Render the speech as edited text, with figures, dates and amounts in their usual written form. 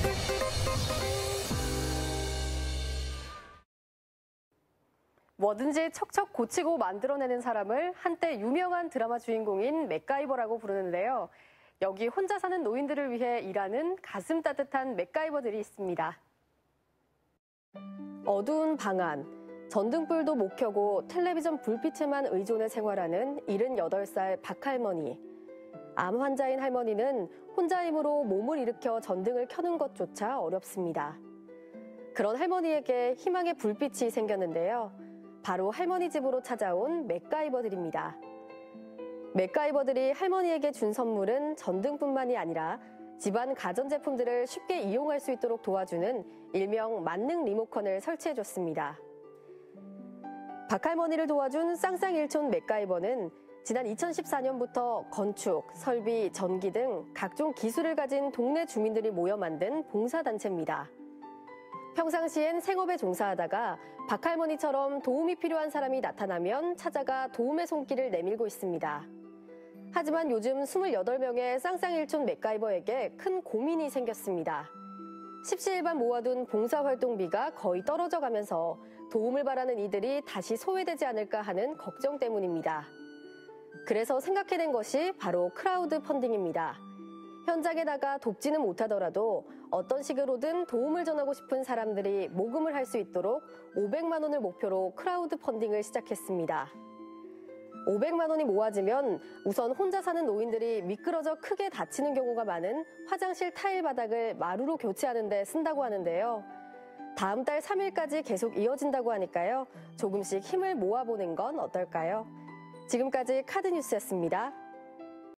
뭐든지 척척 고치고 만들어내는 사람을 한때 유명한 드라마 주인공인 맥가이버라고 부르는데요. 여기 혼자 사는 노인들을 위해 일하는 가슴 따뜻한 맥가이버들이 있습니다. 어두운 방 안, 전등불도 못 켜고 텔레비전 불빛에만 의존해 생활하는 78살 박할머니. 암 환자인 할머니는 혼자 힘으로 몸을 일으켜 전등을 켜는 것조차 어렵습니다. 그런 할머니에게 희망의 불빛이 생겼는데요. 바로 할머니 집으로 찾아온 맥가이버들입니다. 맥가이버들이 할머니에게 준 선물은 전등뿐만이 아니라 집안 가전제품들을 쉽게 이용할 수 있도록 도와주는 일명 만능 리모컨을 설치해줬습니다. 박할머니를 도와준 쌍쌍일촌 맥가이버는 지난 2014년부터 건축, 설비, 전기 등 각종 기술을 가진 동네 주민들이 모여 만든 봉사단체입니다. 평상시엔 생업에 종사하다가 박할머니처럼 도움이 필요한 사람이 나타나면 찾아가 도움의 손길을 내밀고 있습니다. 하지만 요즘 28명의 쌍쌍일촌 맥가이버에게 큰 고민이 생겼습니다. 십시일반 모아둔 봉사활동비가 거의 떨어져 가면서 도움을 바라는 이들이 다시 소외되지 않을까 하는 걱정 때문입니다. 그래서 생각해낸 것이 바로 크라우드 펀딩입니다. 현장에 나가 돕지는 못하더라도 어떤 식으로든 도움을 전하고 싶은 사람들이 모금을 할 수 있도록 500만 원을 목표로 크라우드 펀딩을 시작했습니다. 500만 원이 모아지면 우선 혼자 사는 노인들이 미끄러져 크게 다치는 경우가 많은 화장실 타일 바닥을 마루로 교체하는 데 쓴다고 하는데요. 다음 달 3일까지 계속 이어진다고 하니까요. 조금씩 힘을 모아보는 건 어떨까요? 지금까지 카드뉴스였습니다.